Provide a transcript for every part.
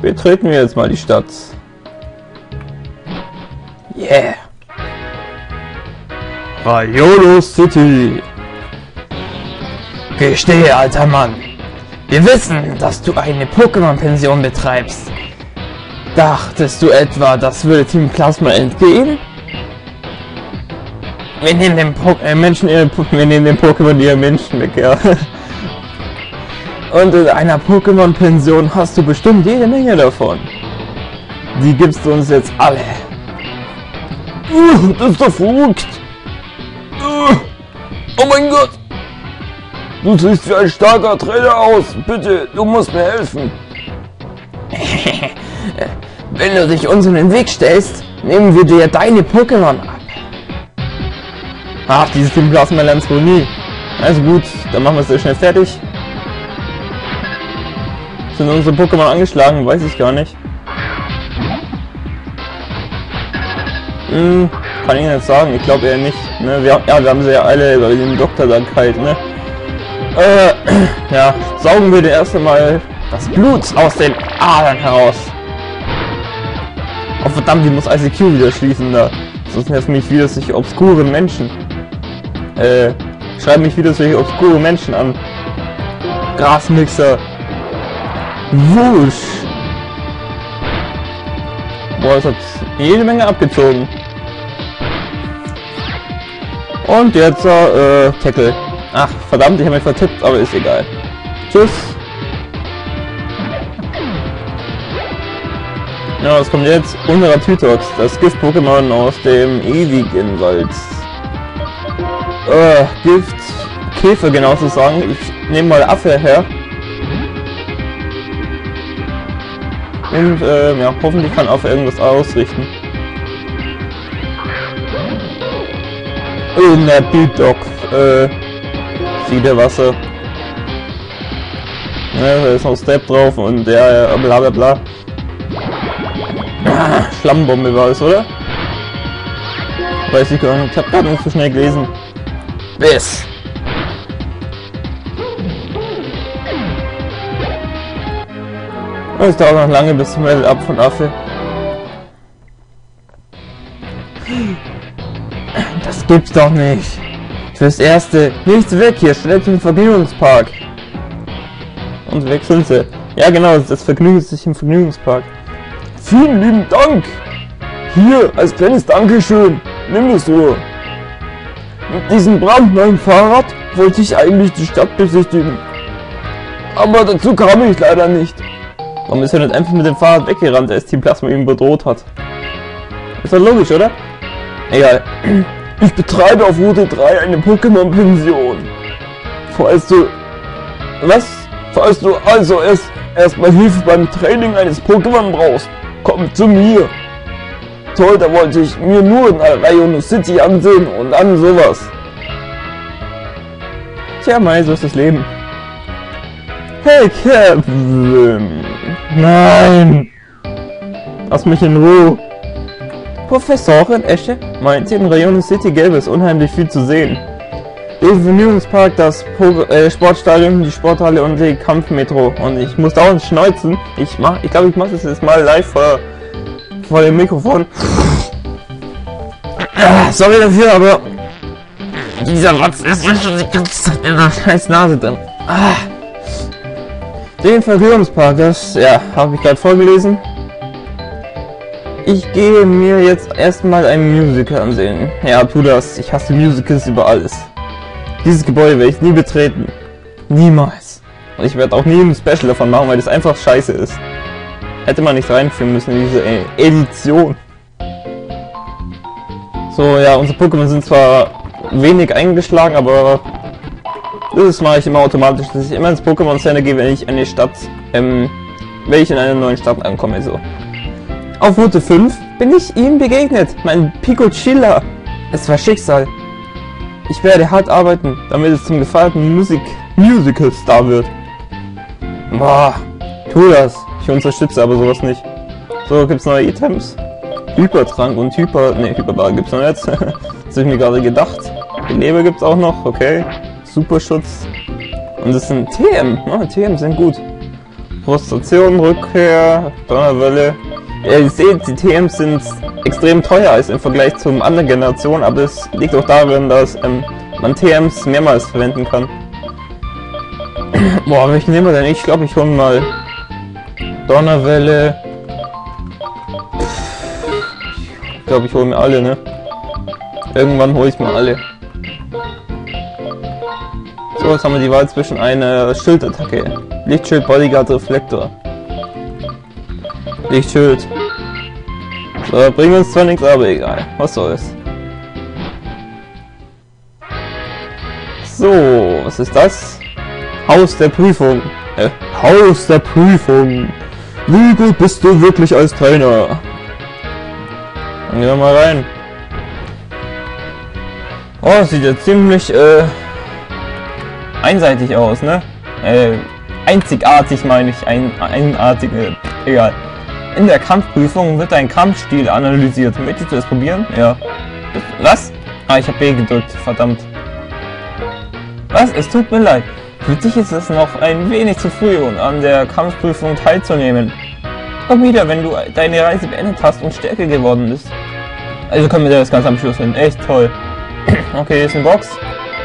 betreten wir jetzt mal die Stadt. Yeah! Raiolo City! Gestehe, alter Mann! Wir wissen, dass du eine Pokémon-Pension betreibst. Dachtest du etwa, das würde Team Plasma entgehen? Wir nehmen den Pokémon ihre Menschen weg, ja. Und in einer Pokémon-Pension hast du bestimmt jede Menge davon. Die gibst du uns jetzt alle. Das ist doch verrückt. Oh mein Gott. Du siehst wie ein starker Trainer aus. Bitte, du musst mir helfen. Wenn du dich uns in den Weg stellst, nehmen wir dir deine Pokémon ab. Ach, dieses Team Plasma lernt es wohl nie. Also gut, dann machen wir es sehr schnell fertig. Sind unsere Pokémon angeschlagen? Weiß ich gar nicht. Kann ich nicht sagen, ich glaube eher nicht. Ne? Wir haben sie ja alle bei dem Doktor dann kalt, ne? Ja, saugen wir dir erst einmal das Blut aus den Adern heraus. Oh verdammt, ich muss ICQ wieder schließen da. Sonst nerven mich wieder solche obskuren Menschen. Schreiben mich wieder solche obskuren Menschen an. Grasmixer. Wusch. Boah, das hat jede Menge abgezogen. Und jetzt Tackle. Ach, verdammt, ich habe mich vertippt, aber ist egal. Tschüss. Ja, was kommt jetzt? Unserer Tytox, das Gift-Pokémon aus dem ewigen Wald. Gift, Käfer genau zu sagen. Ich nehme mal Affe her. Und ja, hoffentlich kann Affe irgendwas ausrichten. In der Bildog, Siedewasser. Ja, da ist noch Step drauf und der bla bla bla. Schlammbombe war es, oder? Weiß ich gar nicht, ich hab gerade nicht so schnell gelesen. Bis! Es dauert noch lange bis zum Level Up von Affe. Das gibt's doch nicht. Fürs Erste, nichts weg hier, schnell zum Vergnügungspark. Und wechseln sie. Ja genau, das Vergnügen ist sich im Vergnügungspark. Vielen lieben Dank! Hier, als kleines Dankeschön, nimm es so. Mit diesem brandneuen Fahrrad wollte ich eigentlich die Stadt besichtigen. Aber dazu kam ich leider nicht. Warum ist er nicht einfach mit dem Fahrrad weggerannt, als Team Plasma ihn bedroht hat? Ist doch logisch, oder? Egal. Ich betreibe auf Route 3 eine Pokémon-Pension. Falls du also erstmal Hilfe beim Training eines Pokémon brauchst, komm zu mir. Toll, da wollte ich mir nur in Raiolo City ansehen und dann sowas. Tja, Mai, so ist das Leben. Hey, Kevin! Nein! Lass mich in Ruhe! Professorin Esche meint, in Raiolo City gäbe es unheimlich viel zu sehen. Den Vergnügungspark, das Sportstadion, die Sporthalle und die Kampfmetro. Und ich muss dauernd schneuzen. Ich glaube, ich mache das jetzt mal live vor dem Mikrofon. Sorry dafür, aber dieser Rotz ist ja schon die ganze Zeit in der scheiß Nase drin. Den Vergnügungspark, das habe ich gerade vorgelesen. Ich gehe mir jetzt erstmal ein Musical ansehen. Ja, tu das. Ich hasse Musicals über alles. Dieses Gebäude werde ich nie betreten. Niemals. Und ich werde auch nie ein Special davon machen, weil das einfach scheiße ist. Hätte man nicht reinführen müssen in diese Edition. So, ja, unsere Pokémon sind zwar wenig eingeschlagen, aber das mache ich immer automatisch, dass ich immer ins Pokémon Center gehe, wenn ich eine Stadt, wenn ich in einer neuen Stadt ankomme, so. Auf Route 5 bin ich ihm begegnet, mein Picochilla. Es war Schicksal. Ich werde hart arbeiten, damit es zum gefeierten Musical-Star wird. Boah, tu das. Ich unterstütze aber sowas nicht. So, gibt's neue Items? Hypertrank und Hyperbar gibt's noch jetzt. Das habe ich mir gerade gedacht. Die Leber gibt's auch noch, okay. Superschutz. Und das sind TM, ne? TM sind gut. Frustration, Rückkehr, Donnerwelle. Ja, ihr seht, die TMs sind extrem teuer als im Vergleich zu anderen Generationen, aber es liegt auch darin, dass man TMs mehrmals verwenden kann. Boah, welchen nehmen wir denn? Ich glaube, ich hole mal Donnerwelle. Ich glaube, ich hole mir alle, ne? Irgendwann hole ich mir alle. So, jetzt haben wir die Wahl zwischen einer Schildattacke. Lichtschild, Bodyguard, Reflektor. Lichtschild. So, bringt uns zwar nichts, aber egal. Was soll's. So, was ist das? Haus der Prüfung. Haus der Prüfung. Wie gut bist du wirklich als Trainer? Dann gehen wir mal rein. Oh, sieht ja ziemlich einseitig aus, ne? Einzigartig meine ich, einartige, egal. In der Kampfprüfung wird dein Kampfstil analysiert. Möchtest du das probieren? Ja. Was? Ah, ich habe B gedrückt, verdammt. Was? Es tut mir leid. Für dich ist es noch ein wenig zu früh, um an der Kampfprüfung teilzunehmen. Komm wieder, wenn du deine Reise beendet hast und stärker geworden bist. Also können wir das ganz am Schluss hin. Echt toll. Okay, hier ist eine Box.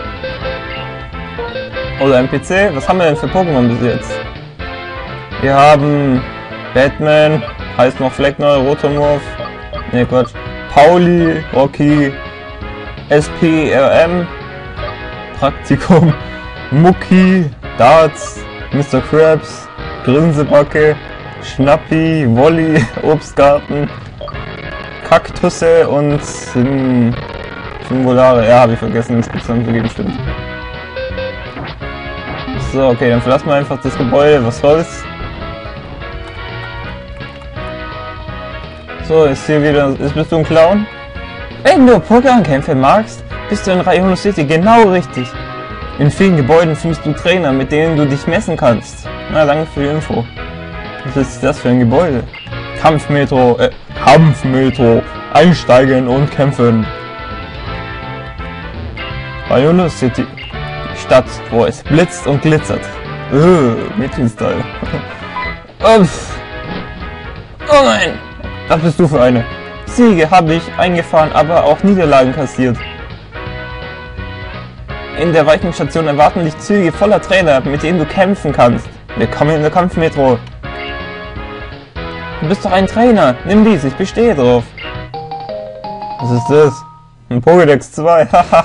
Oder ein PC. Was haben wir denn für Pokémon bis jetzt? Wir haben Batman, heißt noch Fleckner, Rotomorph. Ne, Quatsch. Pauli, Rocky, SPRM, Praktikum, Mucki, Darts, Mr. Krabs, Grinsebacke, Schnappi, Wolli, Obstgarten, Kaktusse und Singulare. Ja, habe ich vergessen, den Spitznamen zu geben, stimmt. So, okay, dann verlassen wir einfach das Gebäude, was soll's. So, ist hier wieder, bist du ein Clown? Wenn du Pokémon-Kämpfe magst, bist du in Rayon City genau richtig. In vielen Gebäuden findest du Trainer, mit denen du dich messen kannst. Na, danke für die Info. Was ist das für ein Gebäude? Kampfmetro, Kampfmetro. Einsteigen und kämpfen. Rayon City. Die Stadt, wo es blitzt und glitzert. Mädchen-Style. Oh nein! Was bist du für eine? Siege habe ich eingefahren, aber auch Niederlagen kassiert. In der Weichenstation erwarten dich Züge voller Trainer, mit denen du kämpfen kannst. Willkommen in der Kampfmetro. Du bist doch ein Trainer. Nimm dies, ich bestehe drauf. Was ist das? Ein Pokédex 2.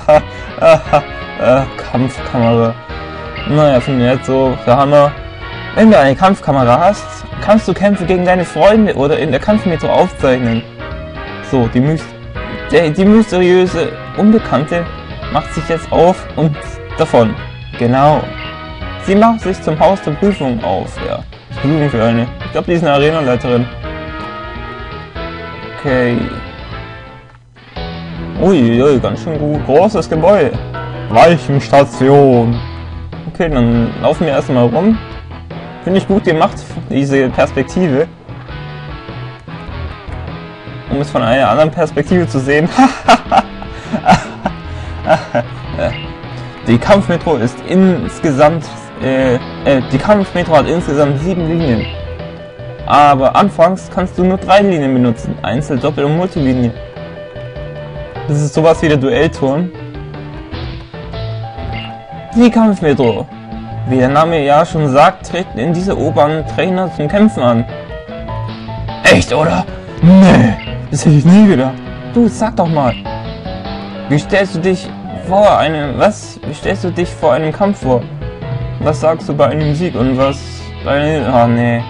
Kampfkamera. Naja, finde ich jetzt so der Hammer. Wenn du eine Kampfkamera hast, kannst du Kämpfe gegen deine Freunde oder in der Kampfmetro aufzeichnen. So, die mysteriöse Unbekannte macht sich jetzt auf und davon. Genau. Sie macht sich zum Haus der Prüfung auf. Ja, Prüfung für eine. Ich glaube, die ist eine Arenaleiterin. Okay. Uiuiui, ganz schön gut. Großes Gebäude. Weichenstation. Okay, dann laufen wir erstmal rum. Finde ich gut gemacht, diese Perspektive. Um es von einer anderen Perspektive zu sehen. Die Kampfmetro ist insgesamt, die Kampfmetro hat insgesamt 7 Linien. Aber anfangs kannst du nur 3 Linien benutzen. Einzel-, Doppel- und Multilinie. Das ist sowas wie der Duellturm. Die Kampfmetro. Wie der Name ja schon sagt, treten in dieser U-Bahn Trainer zum Kämpfen an. Echt, oder? Nee, das hätte ich nie gedacht. Du, sag doch mal. Wie stellst du dich vor einem Kampf vor? Was sagst du bei einem Sieg und was bei einem... Ah, nee.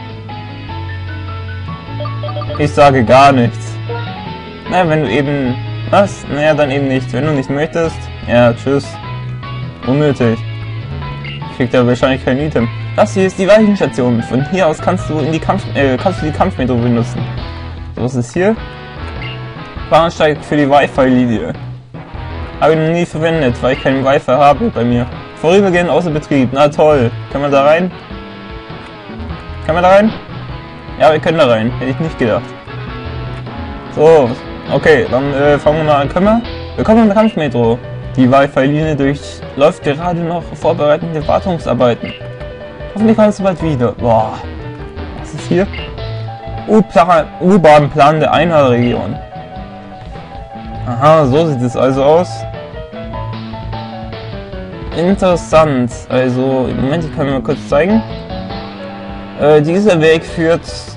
Ich sage gar nichts. Na, wenn du eben... Was? Naja, dann eben nicht. Wenn du nicht möchtest... Ja, tschüss. Unnötig. Kriegt er wahrscheinlich kein Item. Das hier ist die Weichenstation. Von hier aus kannst du die Kampfmetro benutzen. So, was ist hier? Bahnsteig für die Wi-Fi-Linie. Habe ich noch nie verwendet, weil ich keinen Wi-Fi habe bei mir. Vorübergehend außer Betrieb. Na toll. Können wir da rein? Können wir da rein? Ja, wir können da rein. Hätte ich nicht gedacht. So, okay, dann fangen wir mal an. Willkommen in der Kampfmetro. Die Wi-Fi-Linie durchläuft gerade noch vorbereitende Wartungsarbeiten. Hoffentlich kommst du bald wieder. Boah, Was ist hier? U-Bahn-Plan der Einhalregion. Aha, so sieht es also aus. Interessant. Also, Moment, ich kann mir mal kurz zeigen. Dieser Weg führt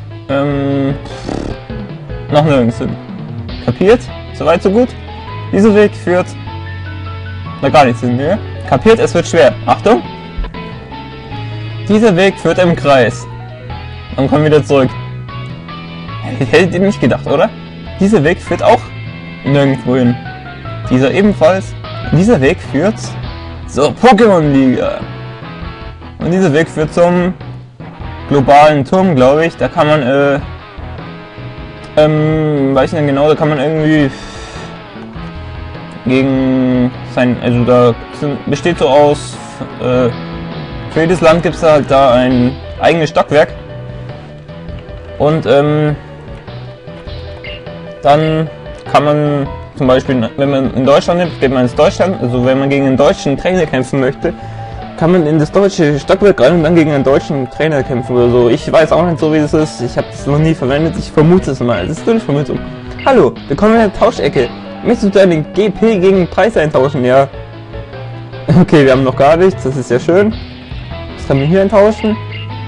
noch nirgends hin. Kapiert? Soweit so gut? Dieser Weg führt da gar nichts hin, ne? Kapiert? Es wird schwer. Achtung! Dieser Weg führt im Kreis. Dann kommen wir wieder zurück. Hättet ihr nicht gedacht, oder? Dieser Weg führt auch nirgendwo hin. Dieser ebenfalls. Und dieser Weg führt zur Pokémon-Liga. Und dieser Weg führt zum globalen Turm, glaube ich. Da kann man, weiß nicht genau, da kann man irgendwie gegen sein, also da besteht so aus, für jedes Land gibt es halt da ein eigenes Stockwerk. Und dann kann man zum Beispiel, wenn man in Deutschland nimmt, geht man ins Deutschland, also wenn man gegen einen deutschen Trainer kämpfen möchte, kann man in das deutsche Stockwerk rein und dann gegen einen deutschen Trainer kämpfen oder so. Ich weiß auch nicht so, wie das ist. Ich habe das noch nie verwendet. Ich vermute es mal. Das ist nur eine Vermutung. Hallo, willkommen in der Tauschecke. Möchtest du deine GP gegen Preis eintauschen? Ja. Okay, wir haben noch gar nichts. Das ist ja schön. Was kann man hier eintauschen?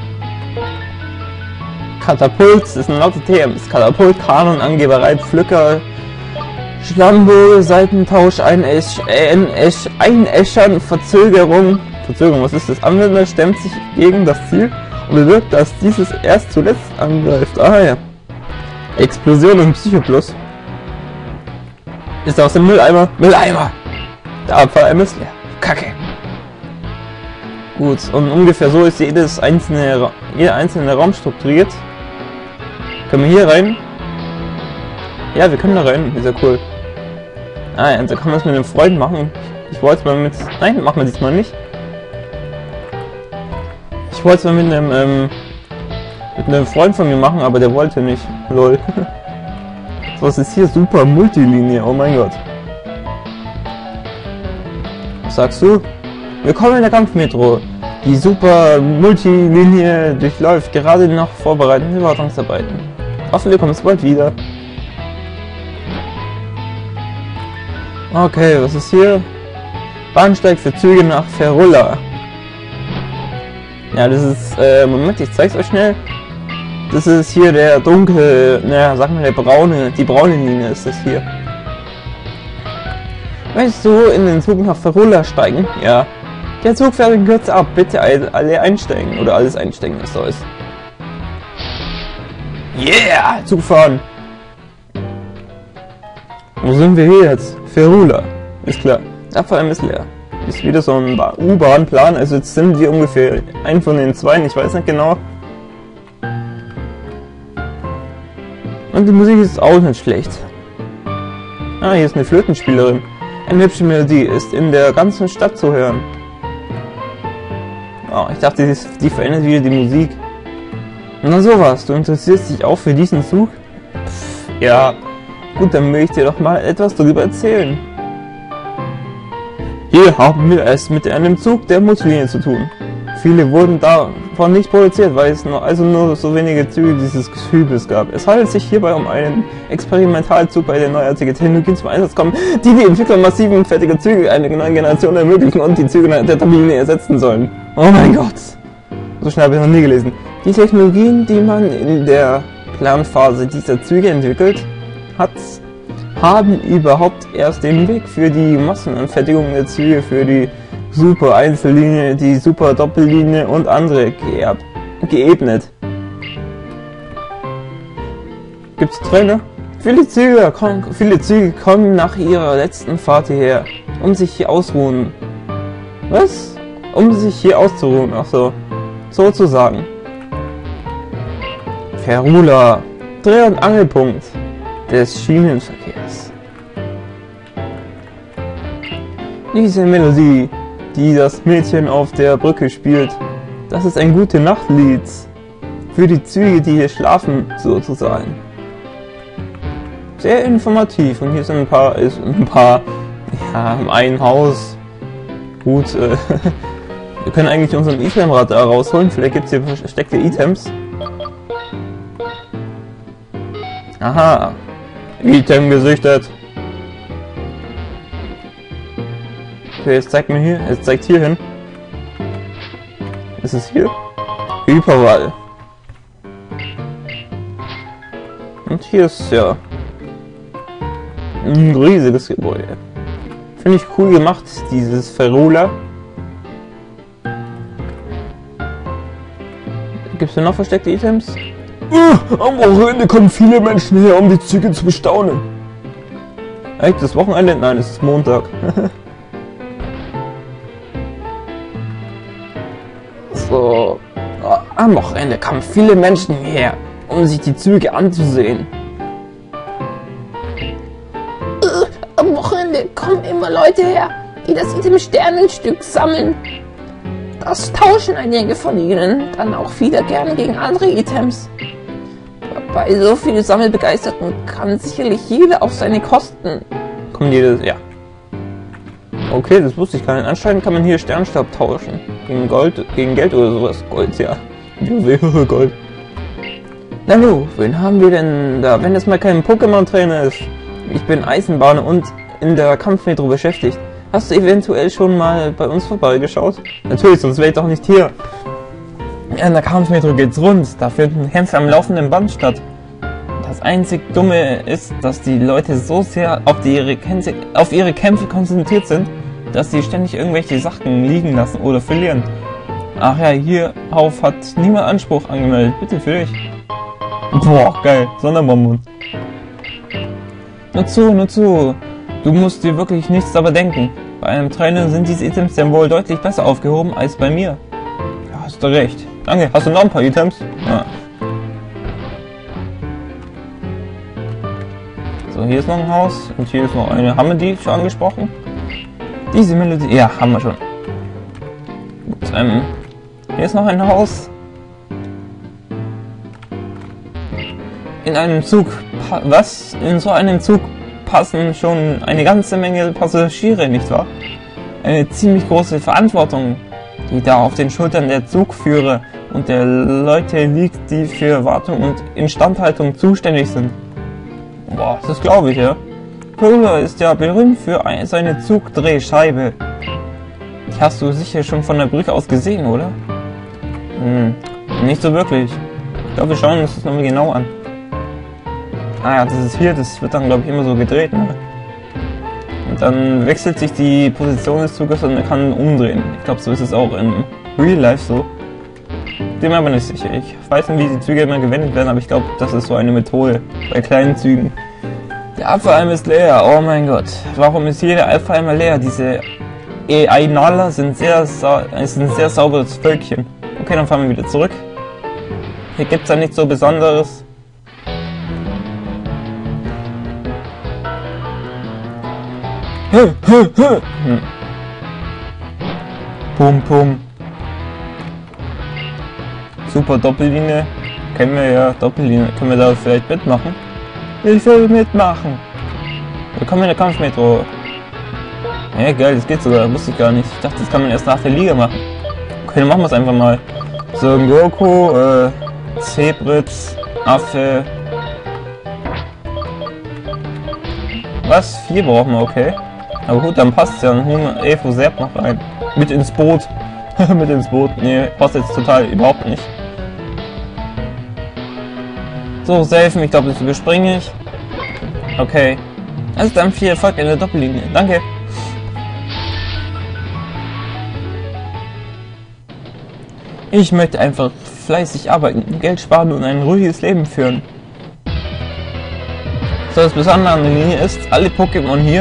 Katapult, das ist ein lauter TMs. Katapult, Kanon, Angeberei, Pflücker, Schlammböe, Seitentausch, Einäschern, Verzögerung, was ist das? Anwender stemmt sich gegen das Ziel und bewirkt, dass dieses erst zuletzt angreift. Ah ja. Explosion und Psychoplus. Ist aus dem Mülleimer. Mülleimer! Der Abfalleimer ist leer. Kacke. Gut, und ungefähr so ist jeder einzelne Raum strukturiert. Können wir hier rein? Ja, wir können da rein. Ist ja cool. Ah ja, und da kann man es mit einem Freund machen. Ich wollte es mal mit... Nein, machen wir diesmal nicht. Ich wollte es mal mit einem Freund von mir machen, aber der wollte nicht. Lol. So, was ist hier? Super Multilinie. Oh mein Gott. Was sagst du? Willkommen in der Kampfmetro. Die Super Multilinie durchläuft gerade noch vorbereitende Wartungsarbeiten. Hoffen wir kommen bald wieder. Okay, was ist hier? Bahnsteig für Züge nach Ferulla. Ja, das ist, Moment, ich zeig's euch schnell. Das ist hier der dunkle, naja, sag mal die braune Linie ist das hier. Möchtest du in den Zug nach Ferulla steigen? Ja. Der Zug fährt in Kürze ab, bitte alle einsteigen. Oder alles einsteigen, was da ist. Yeah! Zug fahren! Wo sind wir hier jetzt? Ferulla. Ist klar. Abfallen ist leer. Ist wieder so ein U-Bahn-Plan. Also jetzt sind wir ungefähr ein von den zwei, ich weiß nicht genau. Und die Musik ist auch nicht schlecht. Ah, hier ist eine Flötenspielerin. Eine hübsche Melodie ist in der ganzen Stadt zu hören. Oh, ich dachte, die verändert wieder die Musik. Na sowas, du interessierst dich auch für diesen Zug? Pff, ja, gut, dann möchte ich dir doch mal etwas darüber erzählen. Hier haben wir es mit einem Zug der Multilinie zu tun. Viele wurden davon nicht produziert, weil es nur so wenige Züge dieses Types gab. Es handelt sich hierbei um einen Experimentalzug, bei der neuartige Technologien zum Einsatz kommen, die Entwickler massiven fertiger Züge einer neuen Generation ermöglichen und die Züge der Turbine ersetzen sollen. Oh mein Gott! So schnell habe ich noch nie gelesen. Die Technologien, die man in der Planphase dieser Züge entwickelt hat, haben überhaupt erst den Weg für die Massenanfertigung der Züge für die Super Einzellinie, die Super Doppellinie und andere geebnet. Gibt's Trainer? Viele Züge kommen nach ihrer letzten Fahrt hierher, um sich hier ausruhen. Was? Um sich hier auszuruhen, ach so. Sozusagen. Ferulla, Dreh- und Angelpunkt des Schienenverkehrs. Diese Melodie, die das Mädchen auf der Brücke spielt, das ist ein Gute-Nacht-Lied für die Züge, die hier schlafen, sozusagen. Sehr informativ und hier sind ein paar, ja, ein Haus. Gut, wir können eigentlich unseren Itemrad da rausholen, vielleicht gibt es hier versteckte Items. Aha. Item gesichtet. Okay, jetzt zeigt mir hier. Es zeigt hier hin. Ist es hier? Hyperwall. Und hier ist ja ein riesiges Gebäude. Finde ich cool gemacht, dieses Ferula. Gibt es hier noch versteckte Items? Am Wochenende kommen viele Menschen her, um die Züge zu bestaunen. Echt, das Wochenende? Nein, es ist Montag. So. Am Wochenende kamen viele Menschen her, um sich die Züge anzusehen. Am Wochenende kommen immer Leute her, die das Item Sternenstück sammeln. Das tauschen einige von ihnen dann auch wieder gern gegen andere Items. Bei so vielen Sammelbegeisterten kann sicherlich jeder auf seine Kosten. Kommt jedes, ja. Okay, das wusste ich gar nicht. Anscheinend kann man hier Sternstab tauschen. Gegen Gold, gegen Geld oder sowas. Gold, ja. Gold. Na nu, wen haben wir denn da? Wenn es mal kein Pokémon-Trainer ist. Ich bin Eisenbahner und in der Kampfmetro beschäftigt. Hast du eventuell schon mal bei uns vorbeigeschaut? Natürlich, sonst wäre ich doch nicht hier. Ja, in der Kampfmetro geht's rund. Da finden Kämpfe am laufenden Band statt. Das einzig Dumme ist, dass die Leute so sehr auf ihre Kämpfe konzentriert sind, dass sie ständig irgendwelche Sachen liegen lassen oder verlieren. Ach ja, hierauf hat niemand Anspruch angemeldet. Bitte für dich. Boah, geil. Sonderbonbon. Nur zu. Du musst dir wirklich nichts dabei denken. Bei einem Trainer sind diese Items dann wohl deutlich besser aufgehoben als bei mir. Ja, hast du recht. Danke. Hast du noch ein paar Items? Ja. So, hier ist noch ein Haus und hier ist noch eine. Haben wir die schon angesprochen? Diese Melodie. Ja, haben wir schon. Gut, hier ist noch ein Haus. In einem Zug. Was? In so einem Zug passen schon eine ganze Menge Passagiere, nicht wahr? Eine ziemlich große Verantwortung, die da auf den Schultern der Zugführer und der Leute liegt, die für Wartung und Instandhaltung zuständig sind. Boah, das glaube ich, ja. Ferula ist ja berühmt für seine Zugdrehscheibe. Die hast du sicher schon von der Brücke aus gesehen, oder? Nicht so wirklich. Ich glaube, wir schauen uns das nochmal genau an. Ah ja, das ist hier, das wird dann, glaube ich, immer so gedreht, ne? Und dann wechselt sich die Position des Zuges und er kann umdrehen. Ich glaube, so ist es auch in Real Life so. Bin mir aber nicht sicher. Ich weiß nicht, wie die Züge immer gewendet werden, aber ich glaube, das ist so eine Methode bei kleinen Zügen. Der Alpha-Alm ist leer, oh mein Gott. Warum ist jeder Alpha-Alm leer? Diese AI-Naler sind ein sehr sauberes Völkchen. Okay, dann fahren wir wieder zurück. Hier gibt es ja nichts so Besonderes. Pum pum. Super Doppellinie. Kennen wir ja, Doppellinie. Können wir da vielleicht mitmachen? Ich will mitmachen. Willkommen in der Kampfmetro. Ja geil, das geht sogar, wusste ich gar nicht. Ich dachte, das kann man erst nach der Liga machen. Okay, dann machen wir es einfach mal. So, Goku, Zebritz, Affe. Was? 4 brauchen wir, okay. Aber gut, dann passt ja ein Evo Serb noch rein. Mit ins Boot. Mit ins Boot. Nee, passt jetzt total überhaupt nicht. So, safen, ich glaube, das überspringe ich. Okay. Also dann viel Erfolg in der Doppellinie. Danke. Ich möchte einfach fleißig arbeiten, Geld sparen und ein ruhiges Leben führen. So, das Besondere an der Linie ist, alle Pokémon hier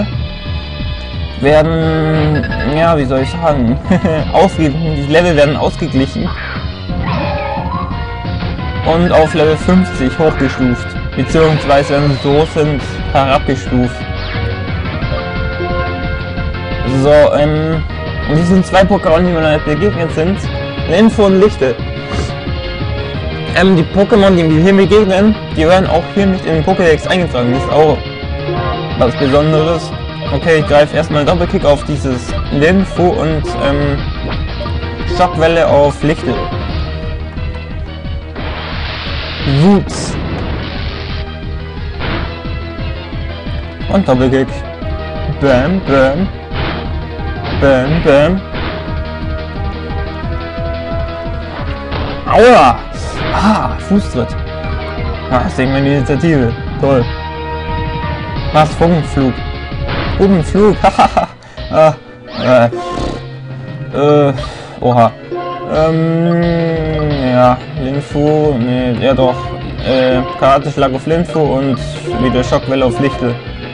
werden, ja, wie soll ich sagen, die Level werden ausgeglichen und auf Level 50 hochgestuft, beziehungsweise wenn sie so sind, herabgestuft. So, und hier sind 2 Pokémon, die mir noch nicht begegnet sind, Linfo und Lichte. Die Pokémon, die mir hier begegnen, die werden auch hier nicht in den Pokédex eingetragen, das ist auch was Besonderes. Okay, ich greife erstmal Doppelkick auf dieses Linfo und Schockwelle auf Lichte. Wups. Und Doppelkick. Bam, bam. Bam, bam. Aua! Ah, Fußtritt. Ah, das sehen wir die Initiative. Toll. Was? Funkenflug. Funkenflug. Hahaha. Oha. Ja, Linfu, nee, ja doch. Karate-Schlag auf Linfu und wieder Schockwelle auf Lichtel.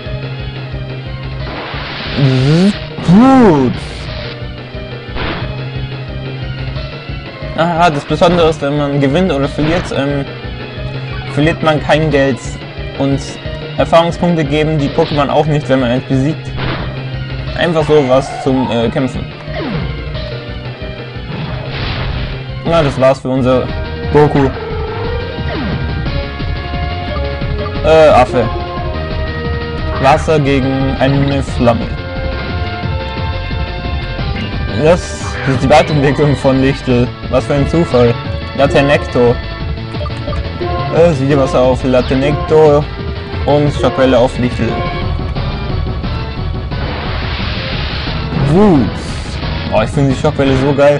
Gut. Aha, das Besondere ist, wenn man gewinnt oder verliert, verliert man kein Geld. Und Erfahrungspunkte geben die Pokémon auch nicht, wenn man eins besiegt. Einfach so was zum Kämpfen. Na, das war's für unser Goku. Affe. Wasser gegen eine Flamme. Das ist die Weiterentwicklung von Lichtel. Was für ein Zufall. Latenecto. Siedewasser auf Latenecto und Schockwelle auf Lichtel. Wut. Oh, ich finde die Schockwelle so geil.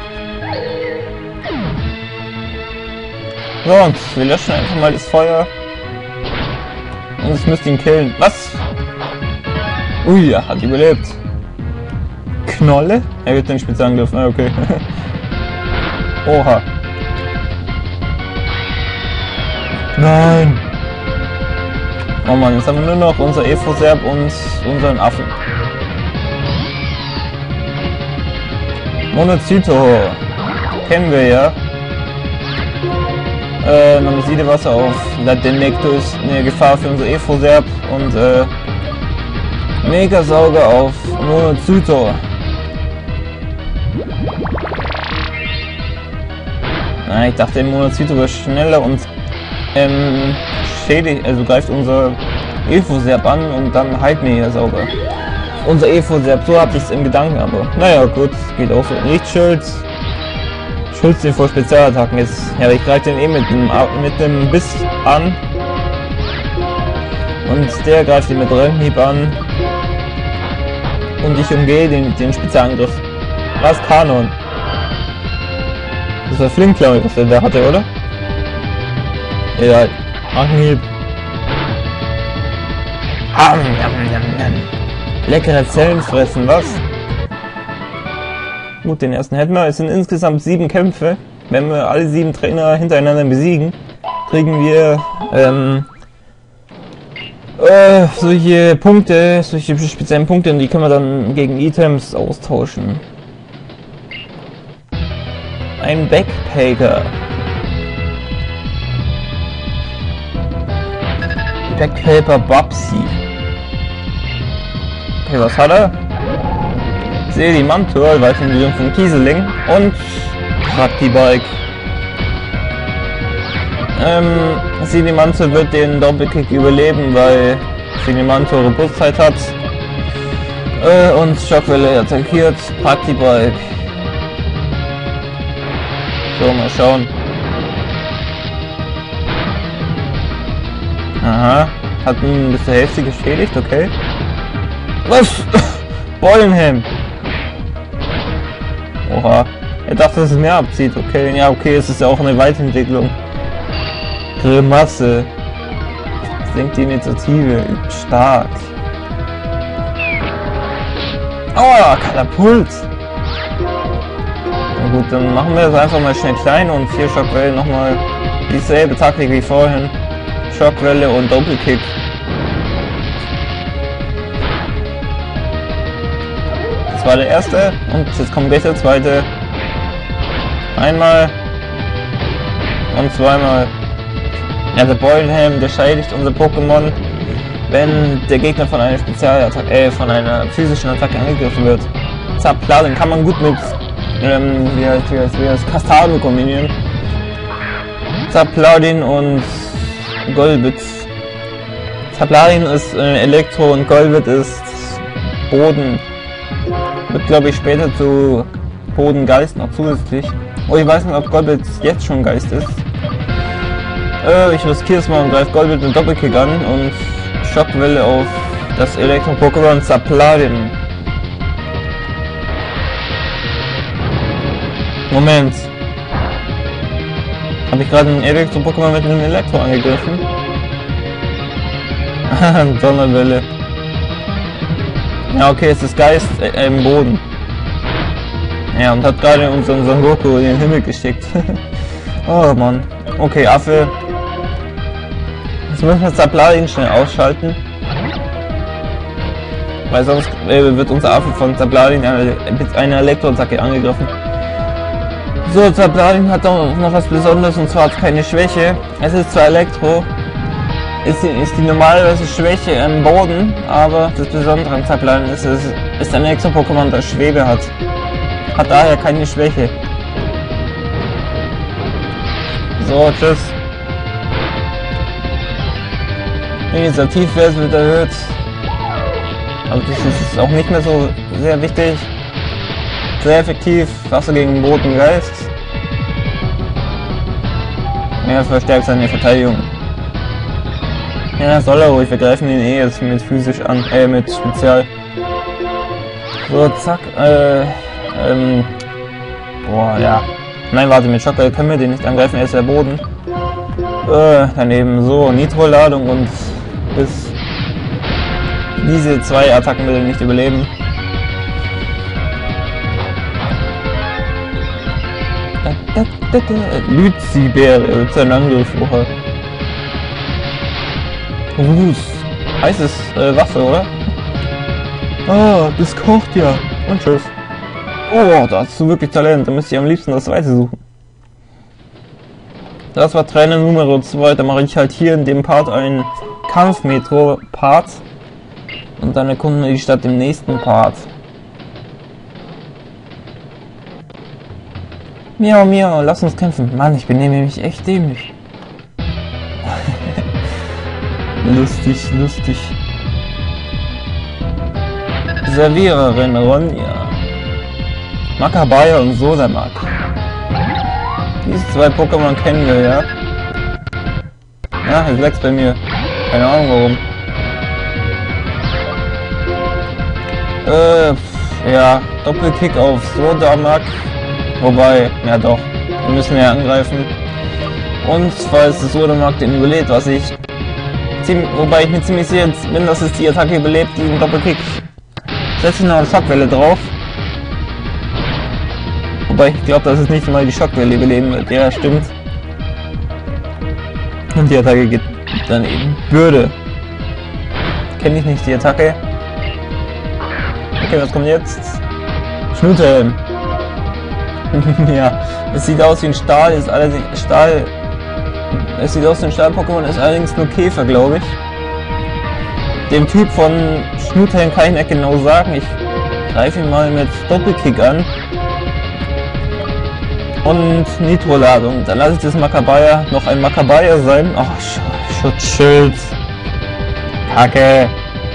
So, und wir löschen einfach mal das Feuer. Und es müsste ihn killen. Was? Ui, er hat überlebt. Knolle? Er wird den Spezialangriff. Ah, okay. Oha. Nein. Oh Mann, jetzt haben wir nur noch unser Efoserb und unseren Affen. Monocyto. Kennen wir ja. Siedewasser auf Latenecto ist eine Gefahr für unser Efoserb und Megasauger auf Monocyto. Na, ich dachte, Monocyto wäre schneller und schädigt, also greift unser Efoserb an und dann heilt Megasauger. Unser Efoserb, so hab ich es im Gedanken, aber naja, gut, geht auch so. Lichtschild. Schutz den vor Spezialattacken. Jetzt, ja, ich greife den mit dem Biss an. Und der greift ihn mit Röntgenhieb an. Und ich umgehe den Spezialangriff. Was? Kanon. Das war Flinkklaue, was der da hatte, oder? Ja, Röntgenhieb. Leckere Zellen fressen, was? Gut, den ersten hätten wir. Es sind insgesamt 7 Kämpfe. Wenn wir alle 7 Trainer hintereinander besiegen, kriegen wir solche Punkte, solche speziellen Punkte, und die können wir dann gegen Items austauschen. Ein Backpacker. Backpacker Babsi. Okay, was hat er? Sedimantor, Weiterentwicklung von Kieseling und Praktibike. Sedimantor wird den Doppelkick überleben, weil Sedimantor Robustheit hat und Schockwelle attackiert Praktibike. So, mal schauen. Aha, hat ihn bis zur Hälfte geschädigt, okay. Was? Bollenhelm. Oha, er dachte, dass es mehr abzieht. Okay, ja, okay, es ist ja auch eine Weiterentwicklung. Grimasse. Senkt die Initiative. Stark. Aua, Katapult. Na gut, dann machen wir das einfach mal schnell klein und 4 Schockwellen nochmal dieselbe Taktik wie vorhin. Schockwelle und Doppelkick. Das war der erste und jetzt kommt gleich der zweite. Einmal und zweimal. Ja, der Beulenhelm, der schädigt unser Pokémon, wenn der Gegner von einer Spezialattacke, von einer physischen Attacke angegriffen wird. Zapladin kann man gut mit wie heißt Castado kombinieren. Zapladin und Golbit. Zapladin ist Elektro und Golbit ist Boden. Wird, glaube ich, später zu Bodengeist noch zusätzlich. Oh, ich weiß nicht, ob Golbit jetzt schon Geist ist. Ich riskiere es mal und greife Golbit mit Doppelkick an und Schockwelle auf Das Elektro-Pokémon Zapladin. Moment. Habe ich gerade ein Elektro-Pokémon mit einem Elektro angegriffen? Donnerwelle. Ja, okay, es ist Geist im Boden. Ja, und hat gerade unseren Son Goku in den Himmel geschickt. Oh Mann. Okay, Affe. Jetzt müssen wir Zapladin schnell ausschalten. Weil sonst wird unser Affe von Zapladin mit einer Elektroattacke angegriffen. So, Zapladin hat auch noch was Besonderes, und zwar hat es keine Schwäche. Es ist zwar Elektro, ist die normalerweise Schwäche im Boden, aber das Besondere an Zapladin ist, es ist ein Elektro-Pokémon, das Schwebe hat. Hat daher keine Schwäche. So, tschüss. Initiativwert wird erhöht. Aber das ist auch nicht mehr so sehr wichtig. Sehr effektiv, Wasser gegen Boden Geist. Er verstärkt seine Verteidigung. Ja, soll er ruhig, wir greifen ihn eh jetzt mit physisch an, mit Spezial. So, zack, boah, ja. Nein, warte, mit Schockwelle können wir den nicht angreifen, er ist der Boden. Daneben, so, Nitro-Ladung, und bis diese zwei Attacken will er nicht überleben. Lyzi-Beere mit seinem Angriff, oha. Heißes Wasser, oder? Ah, das kocht ja. Und tschüss. Oh, da hast du wirklich Talent. Da müsste ich am liebsten das Weiße suchen. Das war Trainer Nummer 2. Da mache ich halt hier in dem Part einen Kampfmetro-Part. Und dann erkunden wir die Stadt im nächsten Part. Miau, miau, lass uns kämpfen. Mann, ich benehme mich echt dämlich. Lustig, lustig. Serviererin Ronja. Makabaya und Sodamak. Diese zwei Pokémon kennen wir, ja? Ja, es wächst bei mir. Keine Ahnung warum. Ja, Doppelkick auf Sodamak. Wobei, ja doch, wir müssen ja angreifen. Und falls das Sodamak den überlebt, wobei ich mir ziemlich sicher bin, dass es die Attacke überlebt, diesen Doppelkick, setze ich noch eine Schockwelle drauf. Wobei ich glaube, dass es nicht mal die Schockwelle überleben wird. Ja, stimmt. Und die Attacke geht dann eben Bürde. Kenne ich nicht die Attacke. Okay, was kommt jetzt? Schnuthelm. Ja, es sieht aus wie ein Stahl, ist allerdings Stahl. Es sieht aus wie ein Stahl-Pokémon, ist allerdings nur Käfer, glaube ich. Dem Typ von Schnuthelm kann ich nicht genau sagen. Ich greife ihn mal mit Doppelkick an. Und Nitro-Ladung. Dann lasse ich das Makabaya noch ein Makabaya sein. Ach, Schutzschild. Kacke.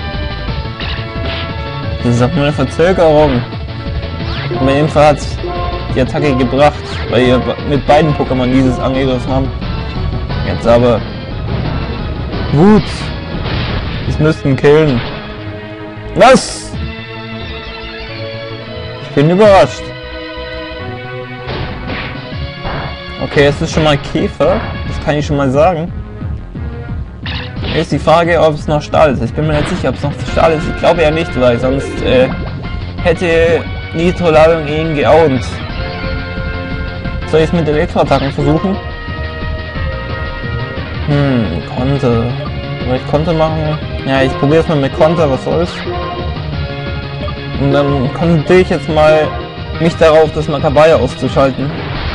Das ist auch nur eine Verzögerung. Aber jedenfalls hat die Attacke gebracht, weil wir mit beiden Pokémon dieses angegriffen haben. Jetzt aber Wut. Das müssten killen. Was? Ich bin überrascht. Okay, es ist schon mal Käfer. Das kann ich schon mal sagen. Jetzt ist die Frage, ob es noch Stahl ist. Ich bin mir nicht sicher, ob es noch Stahl ist. Ich glaube ja nicht, weil sonst hätte Nitro-Ladung ihn geaunt. Soll ich es mit Elektroattacken versuchen? Konter. Soll ich Konter machen? Ja, ich probiere es mal mit Konter, was soll's. Und dann konzentriere ich jetzt mal mich darauf, das Makabaya auszuschalten.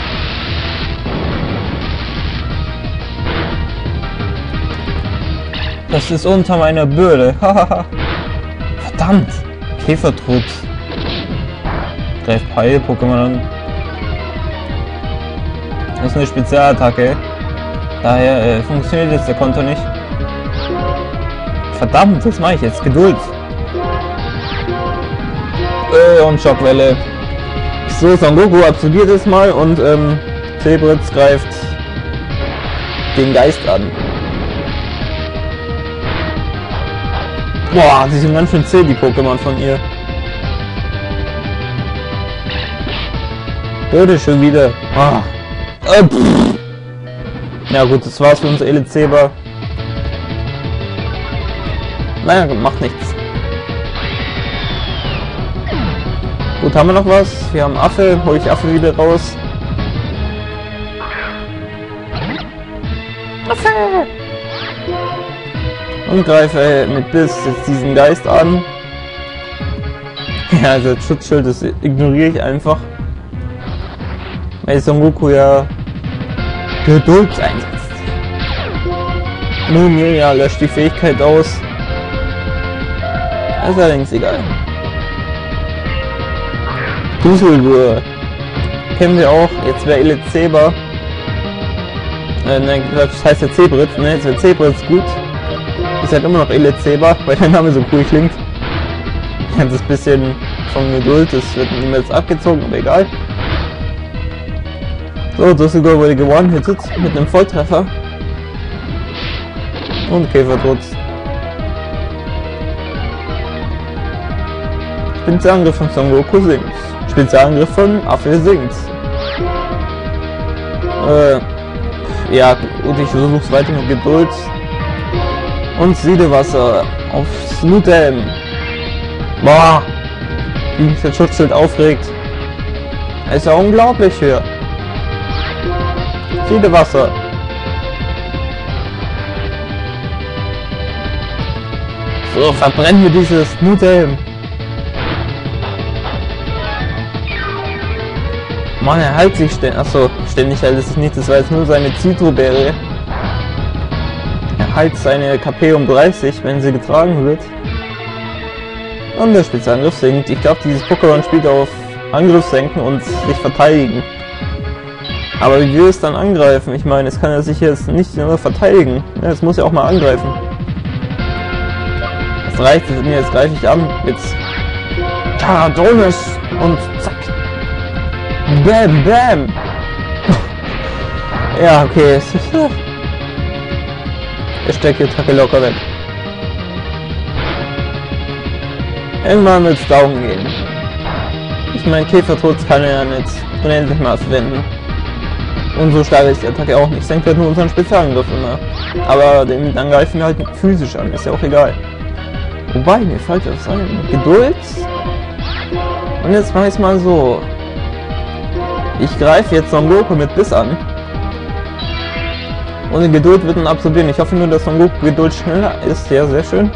Das ist unter meiner Bürde. Verdammt! Käfertrut. Greift Peil-Pokémon an. Das ist eine Spezialattacke. Daher funktioniert jetzt der Konter nicht. Verdammt, was mache ich jetzt? Geduld. Und Schockwelle. So, Son Goku absorbiert es mal und Celebrits greift den Geist an. Boah, die sind ganz schön zäh, die Pokémon von ihr. Bitte schon wieder. Ah. Ja gut, das war's für uns Elite-Zebra. Naja, macht nichts. Gut, haben wir noch was? Wir haben Affe, hol ich Affe wieder raus. Affe! Und greife mit Biss jetzt diesen Geist an. Ja, also das Schutzschild, das ignoriere ich einfach. Weil Son Goku ja Geduld einsetzt. Nun, ja, löscht die Fähigkeit aus. Das ist allerdings egal. Puzzlebur kennen wir auch. Jetzt wäre Elite Zebra. Nein, das heißt ja Zebritz. Ne, jetzt wäre Zebritz gut. Ist halt immer noch Elite Zebra, weil der Name so cool klingt. Das bisschen von Geduld, das wird niemals abgezogen, aber egal. So, Dusselgor wurde gewonnen-hittet mit einem Volltreffer. Und Käfertrutz. Spitzenangriff von Son Goku sinkt. Spitzenangriff von Affe sinkt. Ja, gut, ich versuch's weiter mit Geduld. Und Siedewasser auf Snootem. Boah! Wie mich das Schutzschild aufregt. Ist ja unglaublich hier. Siedewasser. So, verbrennen wir dieses Snootem. Mann, er hält sich ständig. Achso, ständig hält es sich nicht. Das war jetzt nur seine Zitrobeere. Er heilt seine KP um 30, wenn sie getragen wird. Und der Spezialangriff sinkt. Ich glaube, dieses Pokémon spielt auf Angriff senken und sich verteidigen. Aber wie will es dann angreifen? Ich meine, es kann ja sich jetzt nicht nur verteidigen. Ja, es muss ja auch mal angreifen. Das reicht mir, jetzt greife ich an. Jetzt Taradonis und zack. Bam, bam! Ja, okay. Ich stecke die Attacke locker weg. Irgendwann wird es down gehen. Ich meine, Käfertrutz kann er ja nicht unendlich mal verwenden. Und so stark ist die Attacke auch nicht. Senkt halt nur unseren Spezialangriff immer. Aber den angreifen wir halt physisch an, ist ja auch egal. Wobei, mir fällt das ein. Geduld. Und jetzt mache ich es mal so. Ich greife jetzt Son Goku mit Biss an. Und die Geduld wird ihn absorbieren. Ich hoffe nur, dass Son Goku Geduld schneller ist. Ja, sehr schön.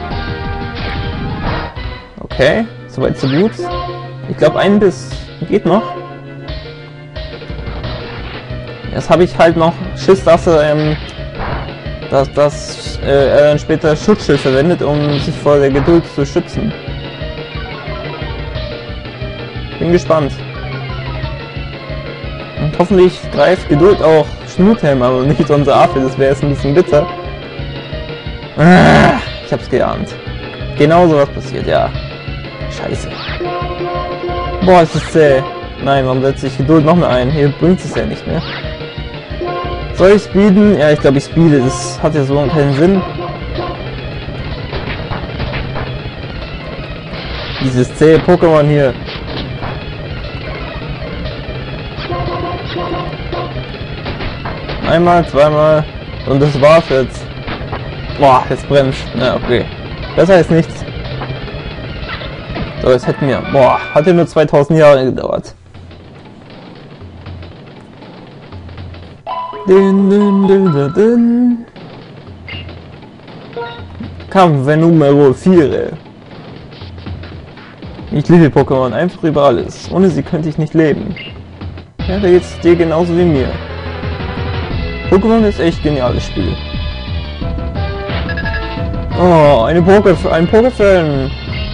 Okay, soweit so gut. Ich glaube, ein Biss geht noch. Jetzt habe ich halt noch Schiss, dass er dann später Schutzschild verwendet, um sich vor der Geduld zu schützen. Bin gespannt. Und hoffentlich greift Geduld auch Schnuthelm, aber nicht unser Affe, das wäre jetzt ein bisschen bitter. Ich hab's geahnt. Genau so was passiert, ja. Scheiße. Boah, ist das zäh. Nein, warum setze ich Geduld noch mehr ein? Hier bringt es ja nicht mehr. Soll ich speeden? Ja, ich glaube, ich speede. Das hat ja so keinen Sinn. Dieses zähe Pokémon hier. Einmal, zweimal. Und das war's jetzt. Boah, jetzt brennt's. Ja, okay. Besser als nichts. So, jetzt hätten wir... Boah, hat ja nur 2000 Jahre gedauert. Kampf Numero 4. Ich liebe Pokémon einfach über alles. Ohne sie könnte ich nicht leben. Ja, da geht's dir genauso wie mir. Pokémon ist echt geniales Spiel. Oh, ein Pokéfan.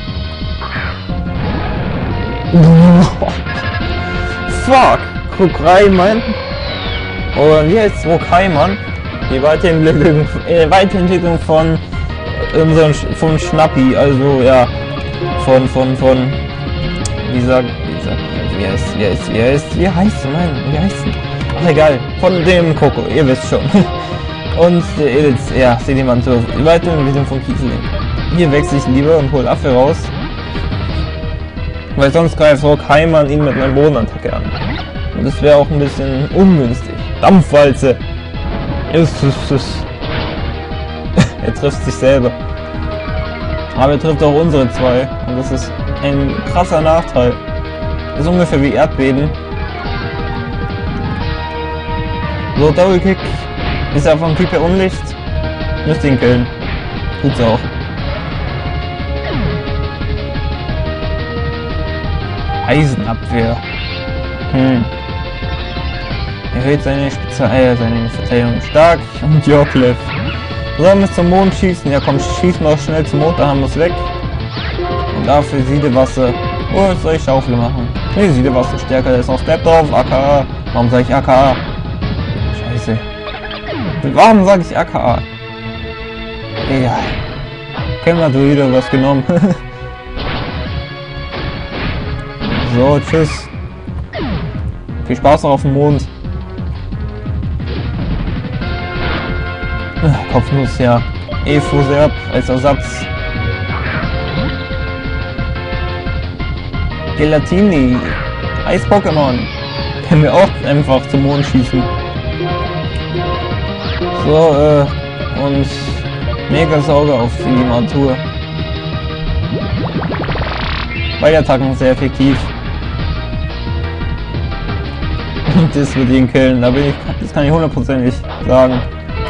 Fuck! Kokaiman. Oder wie heißt Kokaiman? Die Weiterentwicklung von von Schnappi, also ja, wie heißt sie? Ach egal, von dem Koko, ihr wisst schon. Und der Edith, ja, Sedimentur, die Weiterentwicklung von Kieseling. Hier wechsle ich lieber und hole Affe raus. Weil sonst greift Horkheimer ihn mit einer Bodenattacke an. Und das wäre auch ein bisschen ungünstig. Dampfwalze! Er trifft sich selber. Aber er trifft auch unsere zwei. Und das ist ein krasser Nachteil. Das ist ungefähr wie Erdbeben. So, Double Kick ist einfach ein Typ der Unlicht. Müsst ihn killen. Tut's auch. Eisenabwehr. Erhöht seine seine Verteidigung stark. Und Jorklev. Sollen wir zum Mond schießen? Ja komm, schießen wir auch schnell zum Mond, da haben wir es weg. Und dafür Siedewasser. Oh, jetzt soll ich Schaufel machen. Ne, Siedewasser stärker, da ist noch Step drauf. AKA. Warum sage ich AKA? Scheiße. Warum sage ich AKA? Egal. Kennen wir wieder was genommen. So, tschüss. Viel Spaß noch auf dem Mond. Kopfnuss, ja. Efuserb als Ersatz. Gelatini. Eis-Pokémon. Können wir auch einfach zum Mond schießen. So, und Megasauger auf die Natur. Beide Attacken sehr effektiv. Und das wird ihn killen, das kann ich hundertprozentig sagen.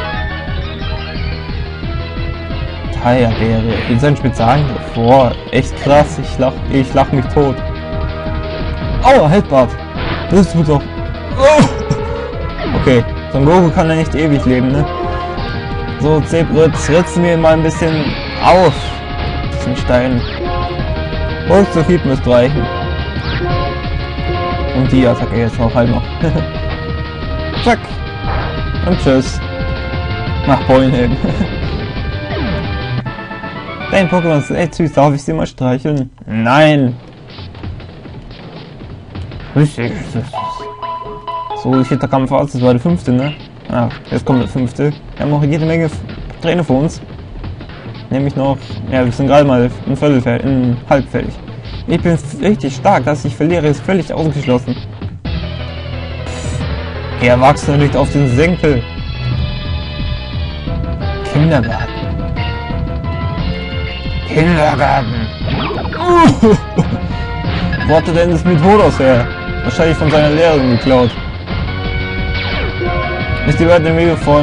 Taya-Beere, in seinen Spezialangriff. Boah, echt krass, ich lach mich tot. Aua, Heldbart. Das tut doch. Oh. Okay, Son Goku kann ja nicht ewig leben, ne? So, Zebritz, ritzen wir mal ein bisschen auf. Diesen Stein. Und so viel müsste reichen. Und die Attacke jetzt noch halt noch. Zack. Und tschüss. Nach Boinheim. Dein Pokémon ist echt süß, darf ich sie mal streicheln? Nein! Richtig. So, ich hätte Kampfarzt, das war der 5. ne? Ah, jetzt kommt der 5. Wir haben noch jede Menge Trainer vor uns. Nämlich noch, ja, wir sind gerade mal in halb fertig. Ich bin richtig stark, dass ich verliere, ist völlig ausgeschlossen. Der Erwachsene liegt auf den Senkel. Kindergarten. Wo hat er denn das Methodos her? Wahrscheinlich von seiner Lehrerin geklaut. Ist die Werte Video von,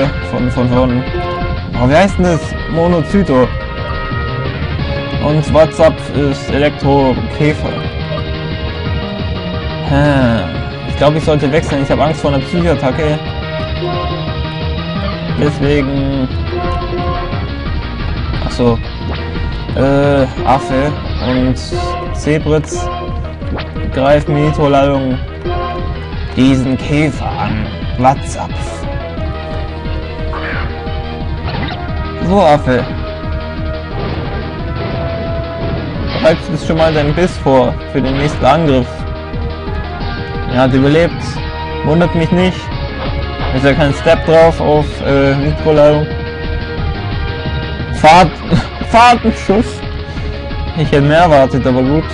oh, wie heißt denn das? Monozyto. Und WhatsApp ist Elektrokäfer. Ich glaube, ich sollte wechseln. Ich habe Angst vor einer Psychoattacke. Deswegen... Achso. Affe und Zebritz greift mit Nitro-Ladung diesen Käfer an. WhatsApp. So, Affe. Bereitest du schon mal deinen Biss vor für den nächsten Angriff? Er hat überlebt. Wundert mich nicht. Ist ja kein Step drauf auf Nitro-Ladung. Fahrdenschuss. Ich hätte mehr erwartet, aber gut.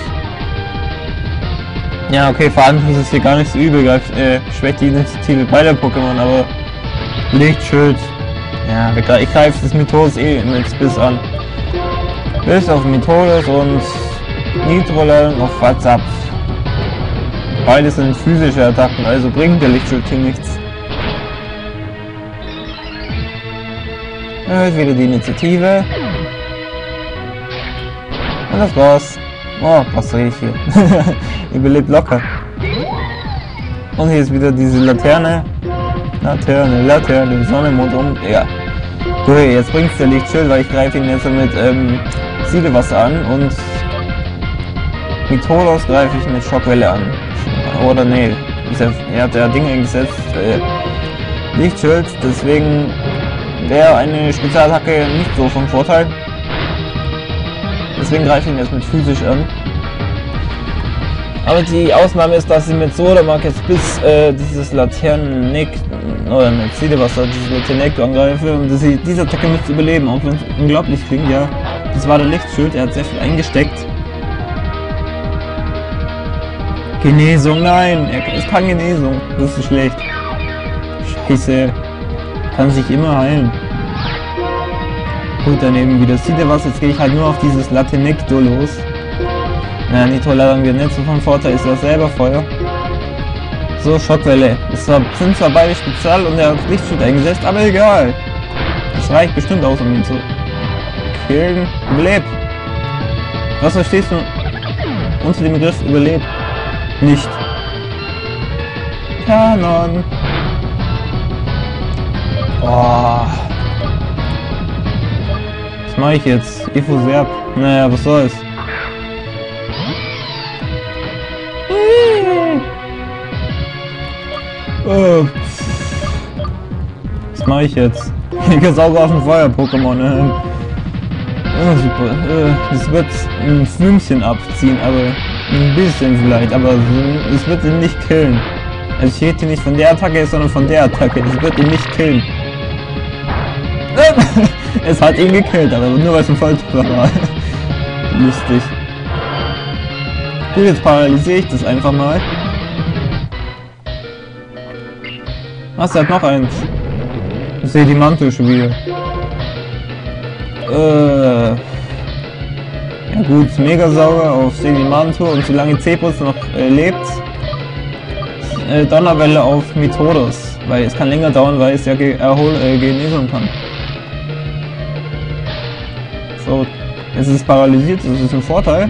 Ja, okay, Fahrdenschuss ist hier gar nicht so übel. Schwächt die Initiative beider Pokémon, aber Lichtschild. Ja, ich greife das Methodos mit Biss an. Biss auf Methodos und Nitro-Ladung auf WhatsApp. Beides sind physische Attacken, also bringt der Lichtschild hier nichts. Erhöht wieder die Initiative. Und das war's. Oh, was soll ich hier? Überlebt locker. Und hier ist wieder diese Laterne. Sonne, Mond um. Ja. Gut, jetzt bringt's der Lichtschild, weil ich greife ihn jetzt mit Siedewasser an und Methodos greife ich mit Schockwelle an. Oder nee, er hat ja Dinge gesetzt. Lichtschild, deswegen wäre eine Spezialattacke nicht so von Vorteil. Deswegen greife ich ihn jetzt mit physisch an. Aber die Ausnahme ist, dass sie mit Sodamak jetzt bis dieses Laternen-Nick oder mit Siedewasser dieses Laternen-Nick angreife und diese Attacke müsste überleben, auch wenn es unglaublich klingt, ja. Das war der Lichtschild, er hat sehr viel eingesteckt. Genesung, nein, es kann Genesung, das ist schlecht. Scheiße, kann sich immer heilen. Gut, daneben wieder Siedewasser, jetzt gehe ich halt nur auf dieses Laternen-Nick los. Ja, Nitro-Ladung wird nicht so vom Vorteil, ist ja selber Feuer. So, Schockwelle. Sind zwar beide spezial und er hat Lichtschild eingesetzt, aber egal. Das reicht bestimmt aus, um ihn zu killen. Überlebt. Was verstehst du unter dem Begriff überlebt? Nicht. Kanon. Boah. Was mache ich jetzt? Efoserb. Naja, was soll's. Was mache ich jetzt? Ich sauge auf ein Feuer-Pokémon. Super. Das wird ein Flümchen abziehen, aber ein bisschen vielleicht, aber es wird ihn nicht killen. Also ich rede hier nicht von der Attacke, sondern von der Attacke. Es wird ihn nicht killen. Es hat ihn gekillt, aber nur weil es ein Volltreffer war. Lustig. Gut, jetzt paralysiere ich das einfach mal. Was, er hat noch eins. Ich sehe die Mantel schon wieder. Ja gut, Megasauger auf Sedimanto und solange Zebus noch lebt, Donnerwelle auf Methodos, weil es kann länger dauern, weil es ja Genesung kann. So, jetzt ist es paralysiert, das ist ein Vorteil.